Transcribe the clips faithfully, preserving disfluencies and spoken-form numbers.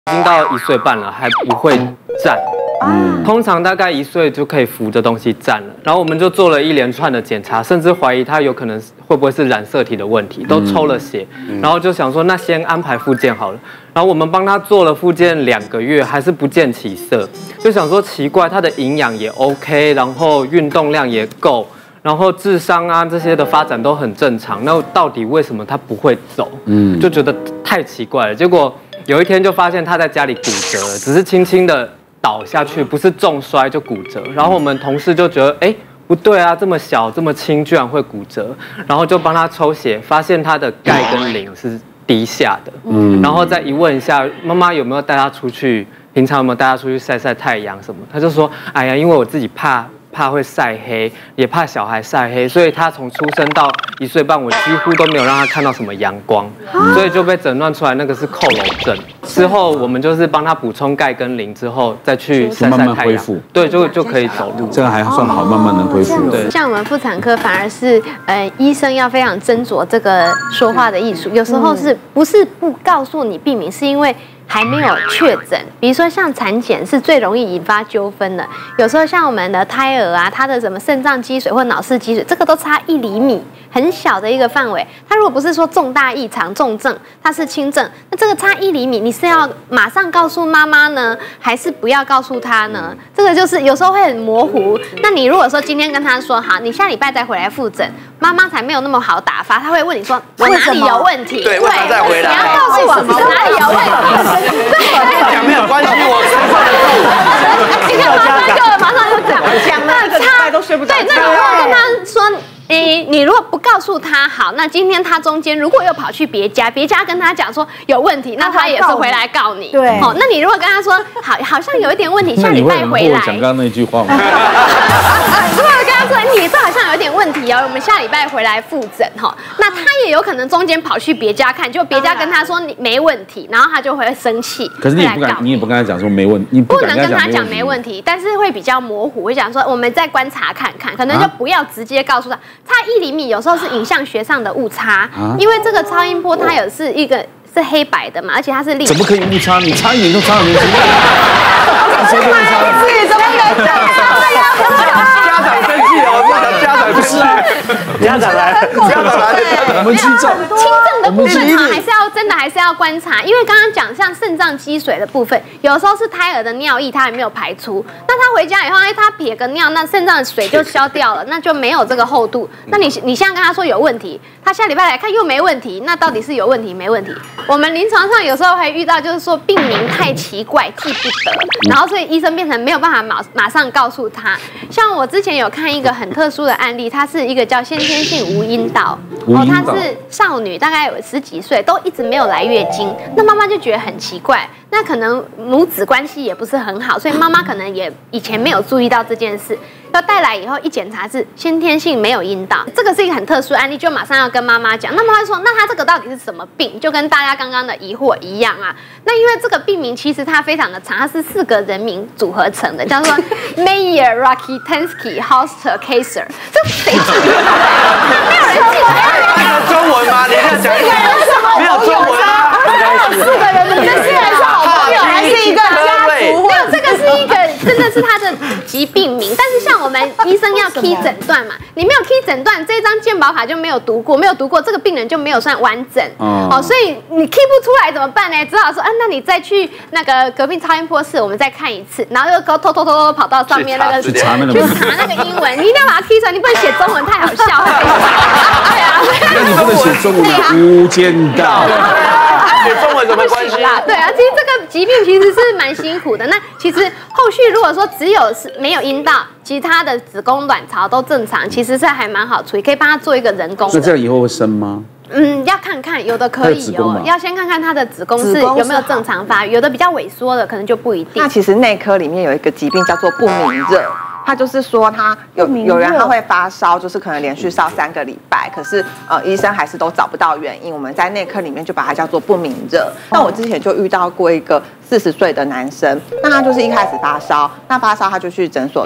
已经到一岁半了，还不会站。嗯，通常大概一岁就可以扶着东西站了。然后我们就做了一连串的检查，甚至怀疑他有可能会不会是染色体的问题，都抽了血。然后就想说，那先安排复健好了。然后我们帮他做了复健两个月，还是不见起色，就想说奇怪，他的营养也 OK， 然后运动量也够。 然后智商啊这些的发展都很正常，那到底为什么他不会走？嗯，就觉得太奇怪了。结果有一天就发现他在家里骨折了，只是轻轻的倒下去，不是重摔就骨折。然后我们同事就觉得，哎，不对啊，这么小这么轻居然会骨折，然后就帮他抽血，发现他的钙跟磷是低下的。嗯，然后再一问一下妈妈有没有带他出去，平常有没有带他出去晒晒太阳什么？他就说，哎呀，因为我自己怕。 怕会晒黑，也怕小孩晒黑，所以他从出生到一岁半，我几乎都没有让他看到什么阳光，所以就被诊断出来那个是佝偻症。之后我们就是帮他补充钙跟磷，之后再去晒晒太阳，对，就就可以走路。 这个还算好，慢慢能恢复。 对，像我们妇产科反而是呃医生要非常斟酌这个说话的艺术，有时候是不是不告诉你病名，是因为。 还没有确诊，比如说像产检是最容易引发纠纷的。有时候像我们的胎儿啊，他的什么肾脏积水或脑室积水，这个都差一厘米，很小的一个范围。他如果不是说重大异常、重症，他是轻症，那这个差一厘米，你是要马上告诉妈妈呢，还是不要告诉他呢？这个就是有时候会很模糊。那你如果说今天跟他说好，你下礼拜再回来复诊，妈妈才没有那么好打发，他会问你说我哪里有问题？ 对，为什么再回来？ 你要告诉我哪里有问题。 讲没有关系，我你看，马上就马上就讲讲了，他都睡不着。对，那你如果跟他说，诶，你如果不告诉他好，那今天他中间如果又跑去别家，别家跟他讲说有问题，那他也是回来告你。 对， 哦，那你如果跟他说好，好像有一点问题，下礼拜回来。 讲刚刚那句话吗？ 如果跟他说你这好像有点问题哦，我们下礼拜回来复诊哈，那他也有可能中间跑去别家看，就别家跟他说你没问题，然后他就会生气。 可是你也不敢，你也不跟他讲说没问题，你不能跟他讲没问题，但是会比较模糊，会讲说我们再观察看看，可能就不要直接告诉他，差一厘米有时候是影像学上的误差，因为这个超音波它有是一个是黑白的嘛，而且它是立体。 怎么可以误差？你差一点就差很多。 这是哪一次？怎么能讲？ 家长生气了，我家长不是啊，家长来，家长来， 我们去证轻症的部分哈，还是要真的还是要观察，因为刚刚讲像肾脏积水的部分，有时候是胎儿的尿液它还没有排出，那他回家以后，哎，他撇个尿，那肾脏的水就消掉了，那就没有这个厚度。那你你现在跟他说有问题，他下礼拜来看又没问题，那到底是有问题没问题？我们临床上有时候还遇到，就是说病名太奇怪记不得，然后所以医生变成没有办法马马上告诉他。像我之前有看一个很特殊的案例，它是一个叫先天性无阴道，哦，她是少女，大概有十几岁，都一直没有来月经，那妈妈就觉得很奇怪，那可能母子关系也不是很好，所以妈妈可能也以前没有注意到这件事。要带来以后一检查是先天性没有阴道，这个是一个很特殊案例，就马上要跟妈妈讲。那妈妈说，那他这个到底是什么病？就跟大家刚刚的疑惑一样啊。那因为这个病名其实它非常的长，它是四个人名组合成的，叫做 Meyer Rokitansky Hoster Kaiser。这谁记得？没有人记得。 没有中文吗？你这样讲，没有中文吗？ 四个人的，这虽然是好朋友，还是一个家族。 没有，这个是一个真的是他的疾病名，但是像我们医生要 key 诊断嘛，你没有 key 诊断，这张健保卡就没有读过，没有读过，这个病人就没有算完整。哦，哦，所以你 key 不出来怎么办呢？只好说，啊，那你再去那个隔壁超音波室，我们再看一次，然后又偷偷偷偷跑到上面那个去查那个去查那个英文，你一定要把它 key 出来，你不能写中文，太好笑了。对啊， 那你不能写中文的无间道。 写中文什么关系啊？对啊，其实这个疾病其实是蛮辛苦的。那其实后续如果说只有是没有阴道，其他的子宫、卵巢都正常，其实是还蛮好处理，可以帮他做一个人工的。 那这样以后会生吗？ 嗯，要看看，有的可以哦，要先看看他的子宫是有没有正常发育，有的比较萎缩的可能就不一定。 那其实内科里面有一个疾病叫做不明热。他就是说，他有有人他会发烧，就是可能连续烧三个礼拜，可是呃医生还是都找不到原因。我们在内科里面就把它叫做不明热。那我之前就遇到过一个四十岁的男生，那他就是一开始发烧，那发烧他就去诊所看。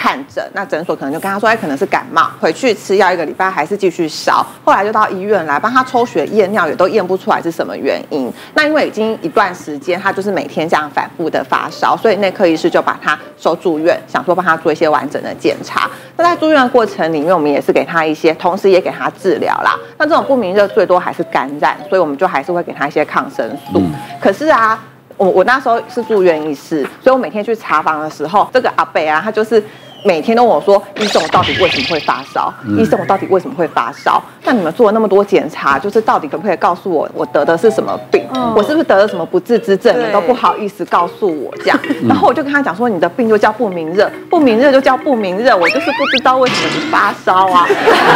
看诊，那诊所可能就跟他说，哎，可能是感冒，回去吃药一个礼拜还是继续烧，后来就到医院来帮他抽血验尿，也都验不出来是什么原因。那因为已经一段时间，他就是每天这样反复的发烧，所以内科医师就把他收住院，想说帮他做一些完整的检查。那在住院的过程里面，我们也是给他一些，同时也给他治疗啦。那这种不明热最多还是感染，所以我们就还是会给他一些抗生素。嗯、可是啊。我我那时候是住院医师，所以我每天去查房的时候，这个阿伯啊，他就是每天都问我说：“医生，我到底为什么会发烧？嗯、医生，我到底为什么会发烧？那你们做了那么多检查，就是到底可不可以告诉我，我得的是什么病？嗯、我是不是得了什么不治之症？你都不好意思告诉我这样。嗯、然后我就跟他讲说，你的病就叫不明热，不明热就叫不明热，我就是不知道为什么你发烧啊。”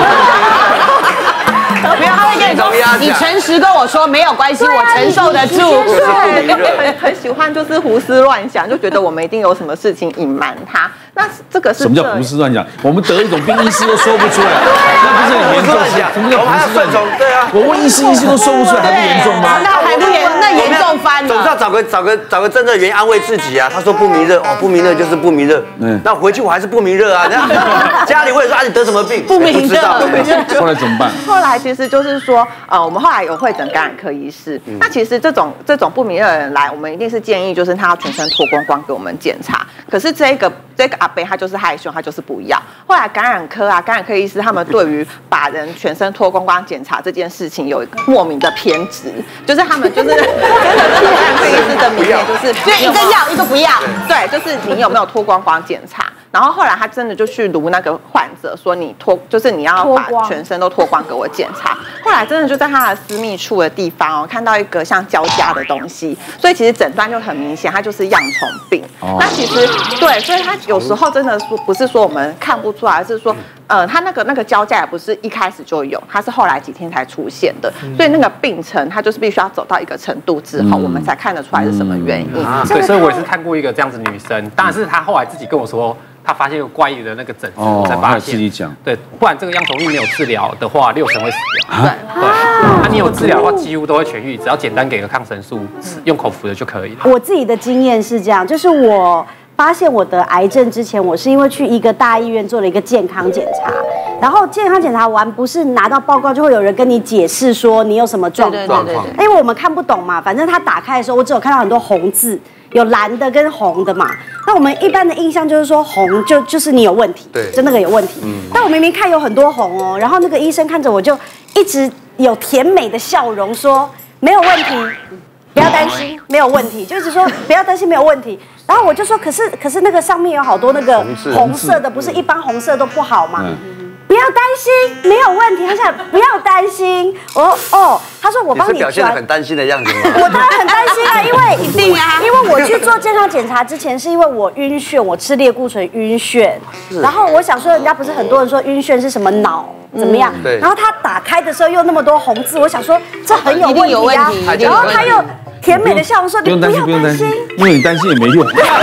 没有，他会跟你说，你诚实跟我说没有关系，我承受得住。 对，很很喜欢就是胡思乱想，就觉得我们一定有什么事情隐瞒他。那这个是什么叫胡思乱想？我们得一种病，医师都说不出来，那不是很严重？什么叫胡思乱想？ 对啊， 我问医师，医师都说不出来，还不严重吗？ 那还不严，那严重翻了。 总是要找个找个找个真正的原因安慰自己啊。他说不明热，哦，不明热就是不明热。嗯，那回去我还是不明热啊。家里问说啊，你得什么病？ 不明热。 后来怎么办？ 后来其实就是说。呃，我们后来有会诊感染科医师，嗯、那其实这种这种不明热的人来，我们一定是建议就是他要全身脱光光给我们检查。可是这个这个阿伯他就是害羞，他就是不要。后来感染科啊，感染科医师他们对于把人全身脱光光检查这件事情有莫名的偏执，就是他们就是真的是感染科医师的名言就是， 就一个要一个不要， 对，就是你有没有脱光光检查。然后后来他真的就去撸那个患者，说你脱，就是你要把全身都脱光给我检查。后来真的就在他的私密处的地方哦，看到一个像胶痂的东西，所以其实诊断就很明显，它就是恙虫病。哦、那其实对，所以他有时候真的说不是说我们看不出来，而是说呃，他那个那个胶痂也不是一开始就有，它是后来几天才出现的，嗯、所以那个病程它就是必须要走到一个程度之后，嗯、我们才看得出来是什么原因。 啊、对，所以我也是看过一个这样子女生，当然是她后来自己跟我说。他发现有怪异的那个疹子，才发现。 自己讲。 对，不然这个恙虫病没有治疗的话，六成会死掉。对对，那你有治疗的话，几乎都会痊愈，只要简单给个抗生素，用口服的就可以了。 我自己的经验是这样，就是我发现我得癌症之前，我是因为去一个大医院做了一个健康检查，然后健康检查完，不是拿到报告就会有人跟你解释说你有什么状况，因为我们看不懂嘛，反正他打开的时候，我只有看到很多红字。有蓝的跟红的嘛，那我们一般的印象就是说红就就是你有问题，对，就那个有问题。嗯、但我明明看有很多红哦，然后那个医生看着我就一直有甜美的笑容说没有问题，不要担心，没有问题，就一直说不要担心没有问题。然后我就说可是可是那个上面有好多那个红色的，不是一般红色都不好吗？嗯不要担心，没有问题。他想不要担心。我说哦，他说我帮你。 表现得很担心的样子吗？ 我当然很担心啊，因为一定啊，因为我去做健康检查之前，是因为我晕眩，我吃类固醇晕眩。然后我想说，人家不是很多人说晕眩是什么脑怎么样？对。然后他打开的时候又那么多红字，我想说这很有问题啊。然后他又甜美的笑容说：“你不要担心， 因为你担心也没用。”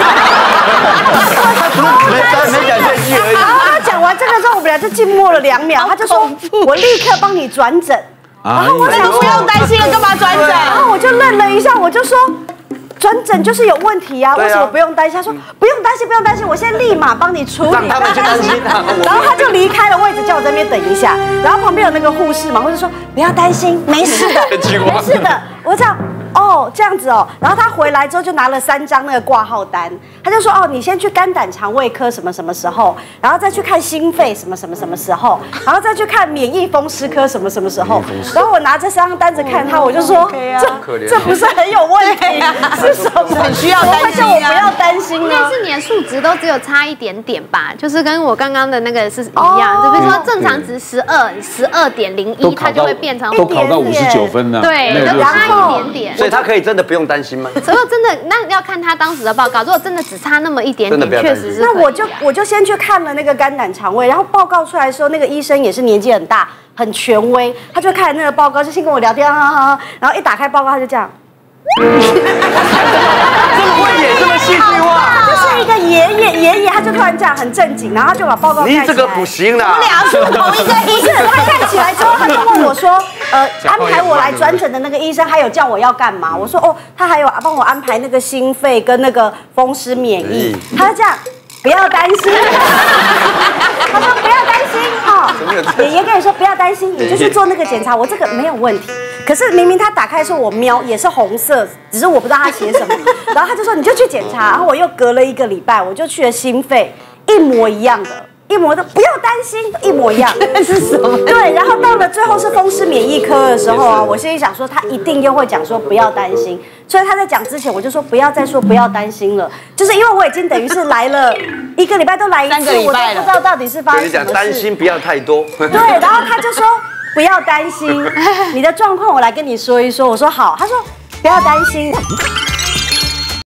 没讲这句而已。 讲完这个之后，我们俩就静默了两秒。他就说：“我立刻帮你转诊。”然后我想不用担心了，干嘛转诊？ 然后我就愣了一下，我就说：“转诊就是有问题啊，为什么不用担心？”他说：“不用担心，不用担心，我现在立马帮你处理。” 让他们去担心。 然后他就离开了位置，叫我在那边等一下。然后旁边有那个护士嘛，护士说：“不要担心，没事的，没事的。”我这样。哦，这样子哦，然后他回来之后就拿了三张那个挂号单，他就说哦，你先去肝胆肠胃科什么什么时候，然后再去看心肺什么什么什么时候，然后再去看免疫风湿科什么什么时候。然后我拿这三张单子看他，我就说这这不是很有问题，是什么？ 很需要担心啊！ 我不要担心应该是你的数值都只有差一点点吧，就是跟我刚刚的那个是一样，就比如说正常值十二，十二点零一，它就会变成都考到五十九分了， 对，就差一点点。 所以他可以真的不用担心吗？ 所以真的那要看他当时的报告，如果真的只差那么一点点，确实是。 那我就我就先去看了那个肝胆肠胃，然后报告出来的时候，那个医生也是年纪很大，很权威，他就看那个报告，就先跟我聊天，然后一打开报告他就这样。 这么会演，这么戏剧化， 就是一个爷爷爷爷，他就突然这样很正经，然后他就把报告盖起来。 你这个不行啦！ 我俩是同一个医生， 他盖起来之后，他就问我说：“呃，安排我来转诊的那个医生，还有叫我要干嘛？”我说：“哦，他还有帮我安排那个心肺跟那个风湿免疫。”他就这样。 不要担心。他说不要担心哈，爷爷跟你说不要担心，你就去做那个检查，我这个没有问题。可是明明他打开的时候我瞄也是红色，只是我不知道他写什么。然后他就说你就去检查，然后我又隔了一个礼拜，我就去了心肺，一模一样的。一模的不要担心，一模一样。 那是什么？ 对，然后到了最后是风湿免疫科的时候啊，我心里想说他一定又会讲说不要担心，所以他在讲之前我就说不要再说不要担心了，就是因为我已经等于是来了一个礼拜都来一次，我都不知道到底是发生什么事。 你讲担心不要太多。 对，然后他就说不要担心，你的状况我来跟你说一说。我说好，他说不要担心。